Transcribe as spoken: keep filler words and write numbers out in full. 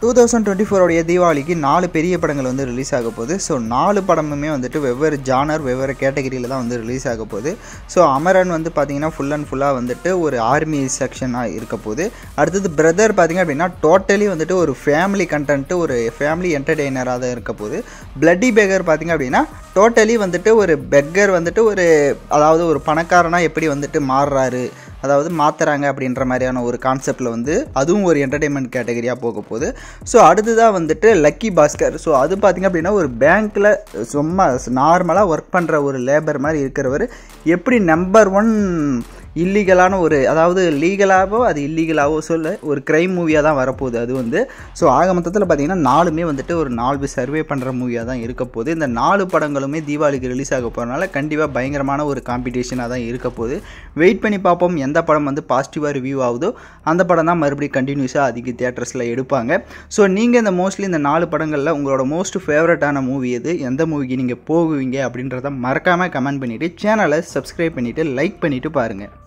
twenty twenty-four உடைய தீபாவளிக்கு நாலு பெரிய படங்கள் வந்து ரிலீஸ் ஆக போகுது. ஸோ நாலு படமுமே வந்துட்டு வெவ்வேறு ஜானர் வெவ்வேறு கேட்டகரியில் தான் வந்து ரிலீஸ் ஆக போகுது. ஸோ அமரன் வந்து பார்த்திங்கன்னா ஃபுல் அண்ட் ஃபுல்லாக வந்துட்டு ஒரு ஆர்மி செக்ஷனாக இருக்க போகுது. அடுத்தது பிரதர் பார்த்திங்க அப்படின்னா டோட்டலி வந்துட்டு ஒரு ஃபேமிலி கண்டென்ட்டு ஒரு ஃபேமிலி என்டர்டெய்னராக தான் இருக்க போகுது. பிளட்டி பெக்கர் பார்த்திங்க அப்படின்னா டோட்டலி வந்துட்டு ஒரு பெக்கர் வந்துட்டு ஒரு அதாவது ஒரு பணக்காரனாக எப்படி வந்துட்டு மாறுறாரு அதாவது மாற்றுறாங்க அப்படின்ற மாதிரியான ஒரு கான்செப்டில் வந்து அதுவும் ஒரு என்டர்டெயின்மெண்ட் கேட்டகரியாக போக போகுது. ஸோ அடுத்ததாக வந்துட்டு லக்கி பாஸ்கர். ஸோ அது பார்த்திங்க அப்படின்னா ஒரு பேங்க்கில் சும்மா நார்மலாக ஒர்க் பண்ணுற ஒரு லேபர் மாதிரி இருக்கிறவர் எப்படி நம்பர் ஒன் இல்லீகலான ஒரு அதாவது லீகலாகவோ அது இல்லீகலாகவோ சொல்ல ஒரு க்ரைம் மூவியாக தான் வரப்போகுது அது வந்து. ஸோ ஆக மொத்தத்தில் பார்த்திங்கன்னா நாலுமே வந்துட்டு ஒரு நாலு சர்வே பண்ணுற மூவியாக தான் இருக்க போகுது. இந்த நாலு படங்களுமே தீபாவளிக்கு ரிலீஸ் ஆக போகிறனால கண்டிப்பாக பயங்கரமான ஒரு காம்படிஷனாக தான் இருக்க போகுது. வெயிட் பண்ணி பார்ப்போம். எந்த படம் வந்து பாசிட்டிவாக ரிவ்யூ ஆகுதோ அந்த படம் தான் மறுபடியும் கண்டினியூஸாக அதிக தியேட்டர்ஸில் எடுப்பாங்க. ஸோ நீங்கள் இந்த மோஸ்ட்லி இந்த நாலு படங்களில் உங்களோட மோஸ்ட் ஃபேவரட்டான மூவி எது, எந்த மூவிக்கு நீங்கள் போகுவீங்க அப்படின்றத மறக்காமல் கமெண்ட் பண்ணிவிட்டு சேனலை சப்ஸ்கிரைப் பண்ணிவிட்டு லைக் பண்ணிவிட்டு பாருங்கள்.